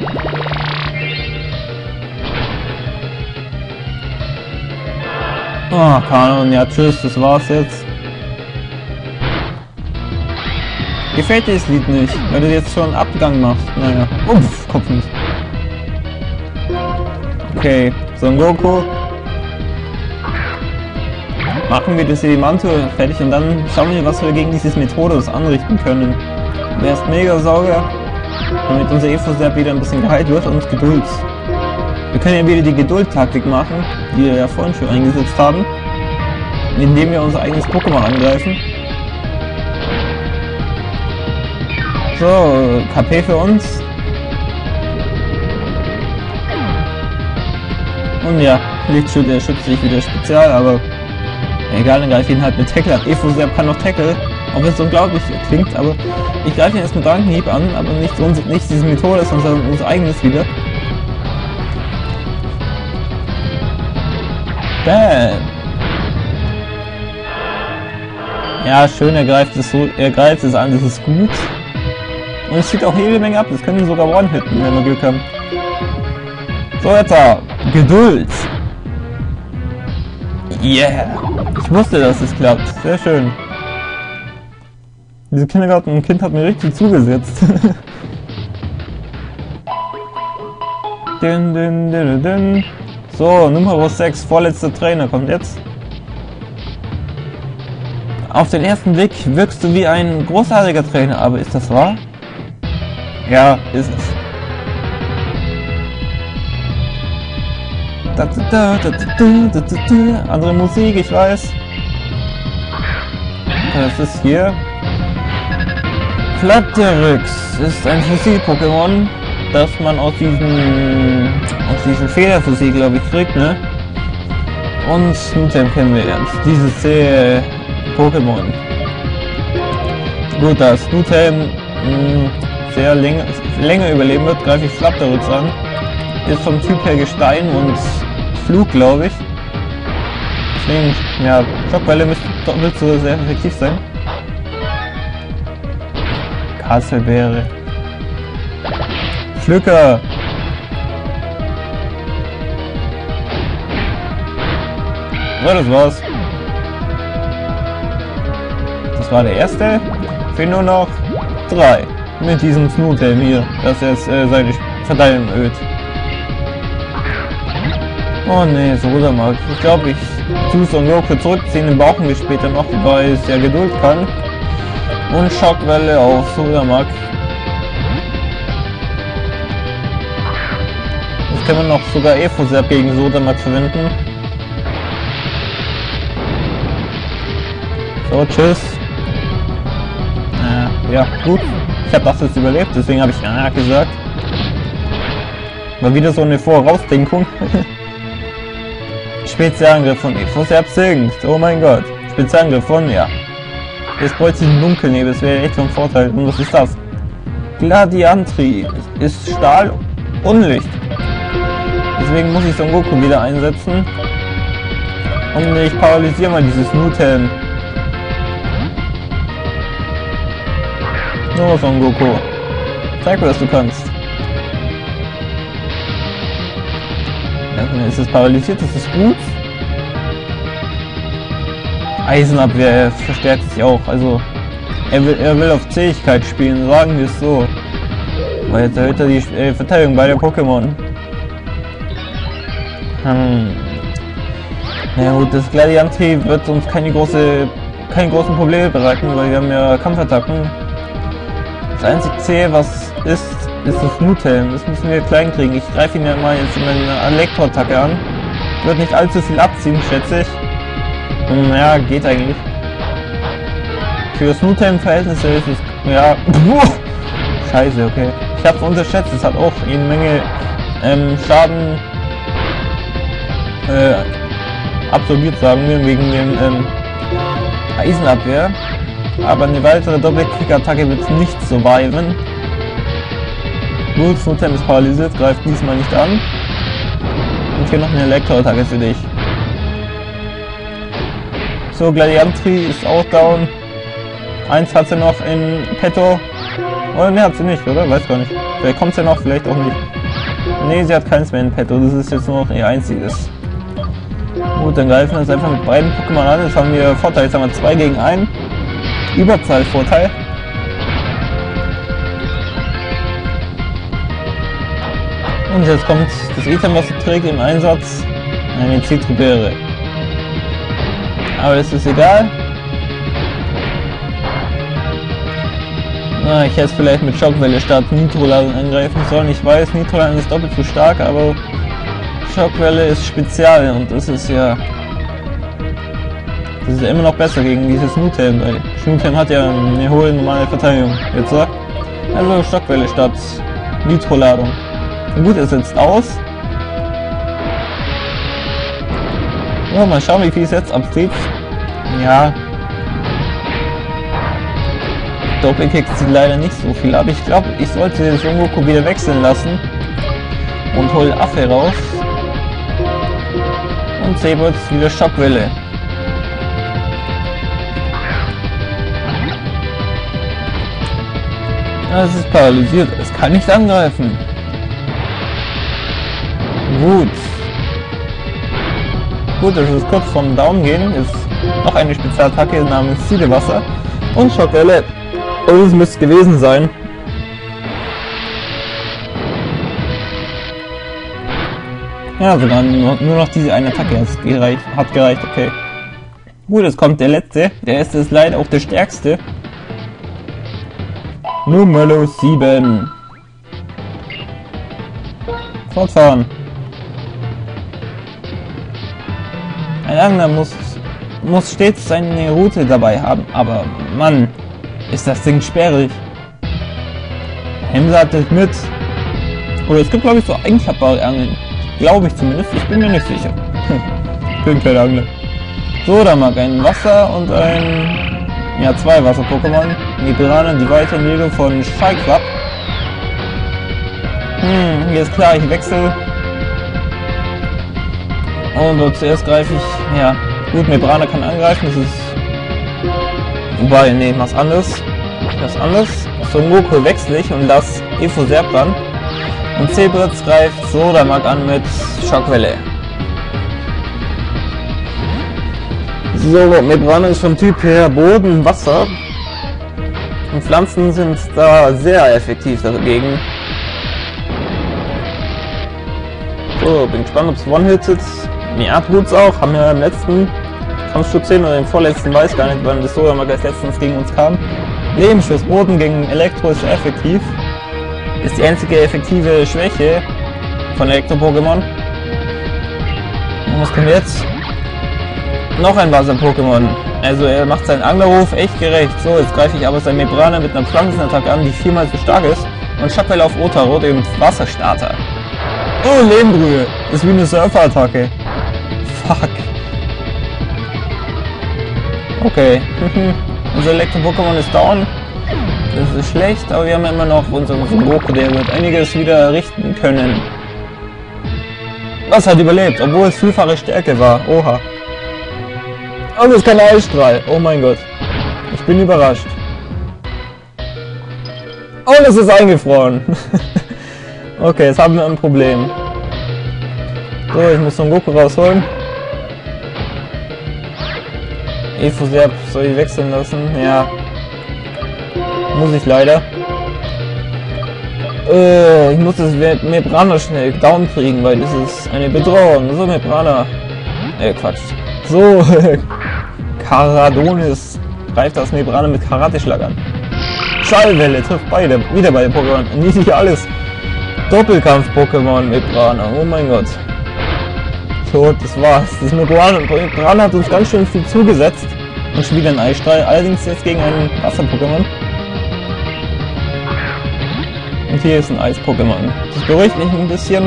Oh, Kanon, ja tschüss, das war's jetzt. Gefällt dir das Lied nicht, weil du jetzt schon einen Abgang machst. Naja, uff, Kopf nicht. Okay, Son Goku. Machen wir das Sedimanto fertig und dann schauen wir, was wir gegen dieses Methodos anrichten können. Erst Megasauger, damit unser Efoserb wieder ein bisschen geheilt wird und Geduld. Wir können ja wieder die Geduld-Taktik machen, die wir ja vorhin schon eingesetzt haben, indem wir unser eigenes Pokémon angreifen. So, KP für uns. Und ja, Lichtschild, der schützt sich wieder spezial, aber egal, dann greife ich ihn halt mit Tackle an. Efoserb kann noch Tackle, auch wenn es unglaublich klingt, aber ich greife ihn erst mit Drachenhieb an, aber nicht diese Methode, sondern unser eigenes wieder. Bam! Ja, schön, er greift es an, das ist gut. Und es zieht auch jede Menge ab, das können wir sogar one-hitten, wenn wir Glück haben. So, jetzt Geduld! Yeah! Ich wusste, dass es klappt, sehr schön. Diese Kindergarten-Kind hat mir richtig zugesetzt. Din, din, din, din. So, Nummer 6, vorletzter Trainer kommt jetzt. Auf den ersten Blick wirkst du wie ein großartiger Trainer, aber ist das wahr? Ja, ist es. Andere Musik, ich weiß. Das ist hier. Flatterix ist ein Fossil-Pokémon, das man aus diesen Federfossil, glaube ich, kriegt, ne? Und Snootame kennen wir jetzt. Dieses Pokémon. Gut, da Snootame sehr länger überleben wird, greife ich Flatterix an. Ist vom Typ her Gestein und Flug, glaube ich. Deswegen, ja, Schockwelle wird so sehr effektiv sein. Kasselbeere. Pflücker. Ja, das war's. Das war der erste. Fehlen nur noch 3. Mit diesem Snootame hier, das jetzt seine Verteilung erhöht. Oh ne, Sodamak. Ich glaube, ich tue Son Goku zurückziehen, den brauchen wir später noch, weil es ja Geduld kann. Und Schockwelle auf Sodamak. Jetzt können wir noch sogar Efosep gegen Sodamax verwenden. So, tschüss. Ja, gut. Ich habe das jetzt überlebt, deswegen habe ich ja gesagt. Mal wieder so eine Vorausdenkung. Spezialangriff von Efosep sinkt. Oh mein Gott. Spezialangriff von, ja. Jetzt bräuchte sich ein Dunkelnebel, das wäre echt von Vorteil. Und was ist das? Gladiantri ist Stahl und Licht. Deswegen muss ich Son Goku wieder einsetzen. Und ich paralysiere mal dieses Nuten. So, Son Goku. Zeig mir, was du kannst. Ja, ist es paralysiert, das ist gut. Eisenabwehr, er verstärkt sich auch. Also, er will auf Zähigkeit spielen, sagen wir es so. Weil jetzt erhöht er die Verteidigung bei der Pokémon. Ja gut, das Gladiantri wird uns keine großen Probleme bereiten, weil wir haben ja Kampfattacken. Das einzige C, was ist das Nuthelm. Das müssen wir klein kriegen. Ich greife ihn ja mal jetzt in meine Elektroattacke an. Wird nicht allzu viel abziehen, schätze ich. Ja, geht eigentlich. Für das Nuthelm-Verhältnis ist es, ja, scheiße, okay. Ich hab's unterschätzt, es hat auch eine Menge Schaden absorbiert, sagen wir, wegen dem Eisenabwehr. Aber eine weitere Doppel-Kick-Attacke wird es nicht surviven. Gut, Nuthelm ist paralysiert, greift diesmal nicht an. Und hier noch eine Elektroattacke für dich. So, Gladiantri ist auch down. Eins hat sie noch in petto. Oder ne, hat sie nicht, oder? Weiß gar nicht. Vielleicht kommt sie noch, vielleicht auch nicht. Ne, sie hat keins mehr in petto. Das ist jetzt nur noch ihr einziges. Gut, dann greifen wir uns einfach mit beiden Pokémon an. Jetzt haben wir Vorteil. Jetzt haben wir 2 gegen 1. Überzahlvorteil. Und jetzt kommt das Item, was sie trägt, im Einsatz. Eine Zitrubere. Aber das ist egal. Na, ich hätte es vielleicht mit Schockwelle statt Nitroladen angreifen sollen. Ich weiß, Nitroladen ist doppelt so stark, aber Schockwelle ist Spezial und das ist ja... Das ist ja immer noch besser gegen dieses Nuthelm, weil Nuthelm hat ja eine hohe normale Verteidigung. Jetzt so. Also Schockwelle statt Nitroladung. Gut, er setzt aus. Ja, mal schauen, wie viel es jetzt abzieht. Ja. Doppelkick zieht leider nicht so viel ab. Ich glaube, ich sollte Son Goku wieder wechseln lassen. Und hol Affe raus. Und Saber wieder Schockwelle. Es ist paralysiert, es kann nicht angreifen. Gut. Gut, das ist kurz vorm Down gehen. Ist noch eine Spezialattacke namens Siedewasser und Schockwelle. Und es müsste gewesen sein. Ja, sogar nur noch diese eine Attacke hat gereicht, okay. Gut, jetzt kommt der letzte. Der erste ist leider auch der stärkste. Nummer 7. Fortfahren. Ein Angler muss stets seine Route dabei haben, aber Mann, ist das Ding sperrig. Hemse hat das mit. Oder es gibt glaube ich so einklappbare Angeln. Glaube ich zumindest, ich bin mir nicht sicher. Ich bin kein Angler. So, da mag ein Wasser und ein... Ja, 2 Wasser-Pokémon. Die Piranha, die Weiterentwicklung von Shy-Club. Hier ist klar, ich wechsle. Und zuerst greife ich, ja, gut, Membrana kann angreifen, das ist... Wobei, nee, was anderes. Was anderes. Son Goku wechsle ich und lass Efosep ran. Und Zebritz greift Sodamag an mit Schockwelle. So, Membrana ist vom Typ her Boden, Wasser. Und Pflanzen sind da sehr effektiv dagegen. So, bin gespannt, ob es One-Hits jetzt. Ja, tut's auch. Haben wir im letzten Kampfstück 10 oder im vorletzten, weiß gar nicht, wann das Sodamag als letztens gegen uns kam. Lebensschuss Boden gegen Elektro ist effektiv. Ist die einzige effektive Schwäche. von Elektro-Pokémon. Und was kommt jetzt? Noch ein Wasser-Pokémon. Also er macht seinen Anglerruf echt gerecht. So, jetzt greife ich aber seinen Mebrana mit einer Pflanzenattacke an, die 4-mal so stark ist. Und Schockwelle auf Otaro, den Wasserstarter. Oh, Lehmbrühe. Das ist wie eine Surfer-Attacke. Fuck. Okay. Unser Elektro-Pokémon ist down. Das ist schlecht, aber wir haben immer noch unseren Goku, der wird einiges wieder richten können. Was hat überlebt, obwohl es vielfache Stärke war. Oha. Und es ist kein Eisstrahl. Oh mein Gott. Ich bin überrascht. Und es ist eingefroren. Okay, jetzt haben wir ein Problem. So, ich muss Son Goku rausholen. Efoserb soll ich wechseln lassen? Ja. Muss ich leider. Ich muss das Mebrana schnell down kriegen, weil das ist eine Bedrohung. So, Mebrana. Quatsch. So, Karadonis greift das Mebrana mit Karate-Schlag an. Schallwelle trifft beide. Wieder beide Pokémon. Nicht alles. Doppelkampf-Pokémon Mebrana. Oh mein Gott. So, das war's. Das Mebrana hat uns ganz schön viel zugesetzt. Und schon wieder ein Eisstrahl. Allerdings jetzt gegen einen Wasser-Pokémon. Und hier ist ein Eis-Pokémon. Das beruhigt mich ein bisschen.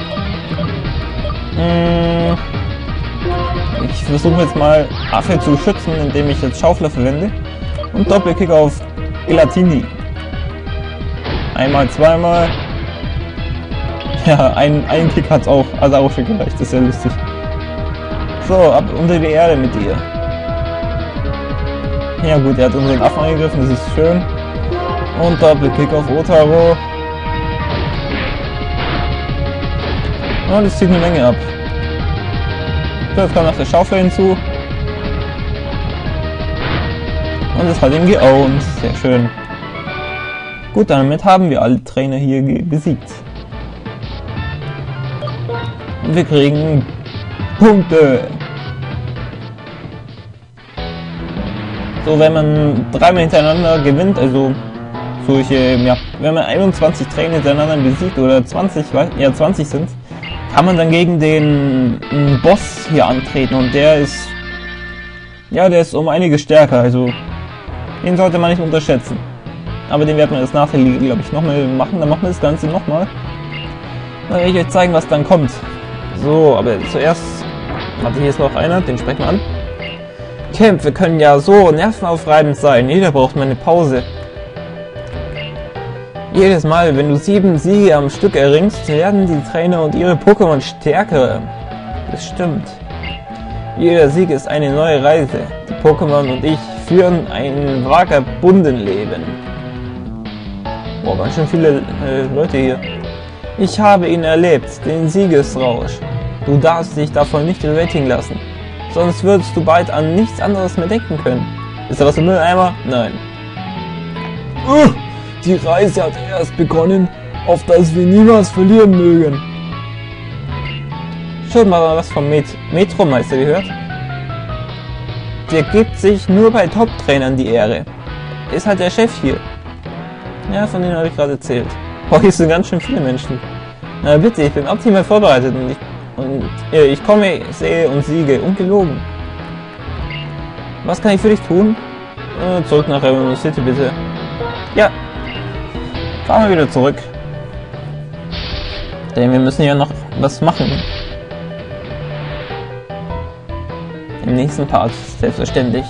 Ich versuche jetzt mal Affe zu schützen, indem ich jetzt Schaufler verwende. Und Doppelkick auf Gelatini. Einmal, zweimal. Ja, ein Kick hat's auch. Also auch schon gereicht. Das ist ja lustig. So, ab unter die Erde mit dir. Ja gut, er hat unseren Affen angegriffen. Das ist schön. Und Doppelkick auf Otaro. Und das zieht eine Menge ab. So, jetzt kommt noch der Schaufel hinzu. Und es hat ihn geowned. Sehr schön. Gut, damit haben wir alle Trainer hier besiegt. Und wir kriegen Punkte. So, wenn man 3-mal hintereinander gewinnt, also solche, ja, wenn man 21 Trainer hintereinander besiegt oder 20 sind, kann man dann gegen den Boss hier antreten und der ist, ja, der ist um einiges stärker, also den sollte man nicht unterschätzen. Aber den werden wir das nachher, glaube ich, nochmal machen, dann machen wir das Ganze nochmal. Dann werde ich euch zeigen, was dann kommt. So, aber zuerst, warte, hier ist noch einer, den sprechen wir an. Kämpfe können ja so nervenaufreibend sein, jeder braucht mal eine Pause. Jedes Mal, wenn du 7 Siege am Stück erringst, werden die Trainer und ihre Pokémon stärker. Das stimmt. Jeder Sieg ist eine neue Reise. Die Pokémon und ich führen ein Vagabundenleben. Boah, ganz schön viele Leute hier. Ich habe ihn erlebt, den Siegesrausch. Du darfst dich davon nicht überwältigen lassen. Sonst würdest du bald an nichts anderes mehr denken können. Ist da was im Mülleimer? Nein. Die Reise hat erst begonnen, auf das wir niemals verlieren mögen. Schon mal was vom Metromeister gehört? Der gibt sich nur bei Top-Trainern die Ehre. Ist halt der Chef hier. Ja, von denen habe ich gerade erzählt. Boah, hier sind ganz schön viele Menschen. Na bitte, ich bin optimal vorbereitet und ich komme, sehe und siege. Ungelogen. Was kann ich für dich tun? Zurück nach Rainbow City, bitte. Ja. Fahren wir wieder zurück. Denn wir müssen ja noch was machen. Im nächsten Part, selbstverständlich.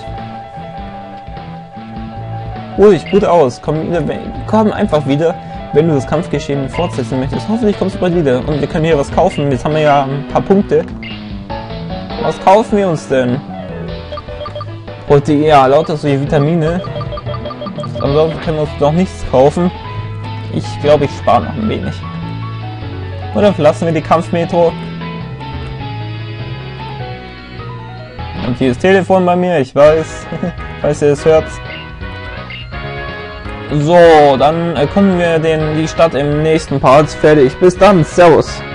Ruh dich gut aus. Komm einfach wieder, wenn du das Kampfgeschehen fortsetzen möchtest. Hoffentlich kommst du bald wieder. Und wir können hier was kaufen. Jetzt haben wir ja ein paar Punkte. Was kaufen wir uns denn? Protein, ja, lauter solche Vitamine. Ansonsten können wir uns noch nichts kaufen. Ich glaube, ich spare noch ein wenig. Oder verlassen wir die Kampfmetro. Und hier ist Telefon bei mir, ich weiß, falls ihr es hört. So, dann erkunden wir die Stadt im nächsten Part. Fertig. Bis dann. Servus.